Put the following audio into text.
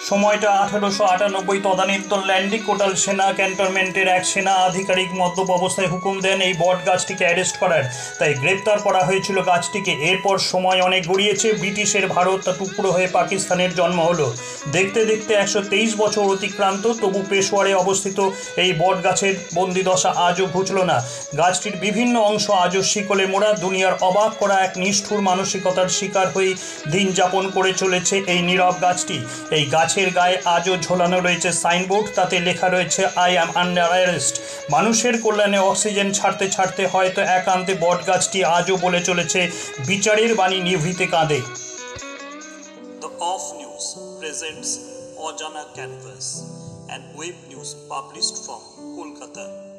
সময়টা 1898 তদানীন্তন ল্যান্ডি কোটাল সেনা ক্যান্টনমেন্টের এক সেনা আধিকারিক মদ্যপ অবস্থায় হুকুম দেন এই বট গাছটিকে অ্যারেস্ট করার। তাই গ্রেপ্তার করা হয়েছিল গাছটিকে। এরপর সময় অনেক গড়িয়েছে, ব্রিটিশের ভারত টুকরো হয়ে পাকিস্তানের জন্ম হলো। দেখতে দেখতে 123 বছর অতিক্রান্ত, তবু পেশোয়ারে অবস্থিত এই বট গাছের বন্দিদশা আজও ঘুচল না। গাছটির বিভিন্ন অংশ আজও শিকলে মোড়া। দুনিয়ার অবাক করা এক নিষ্ঠুর মানসিকতার শিকার হয়ে দিন যাপন করে চলেছে এই নীরব গাছটি। এই গাছের গায়ে আজও ঝোলানো রয়েছে সাইনবোর্ড, তাতে লেখা রয়েছে আই অ্যাম আন্ডার অ্যারেস্ট। মানুষের কল্যাণে অক্সিজেন ছাড়তে ছাড়তে হয়তো একান্তে বট গাছটি আজও বলে চলেছে বিচারের বাণী নিভৃতে কাঁদে। The Off News presents Ajana Canvas, an web news published from Kolkata.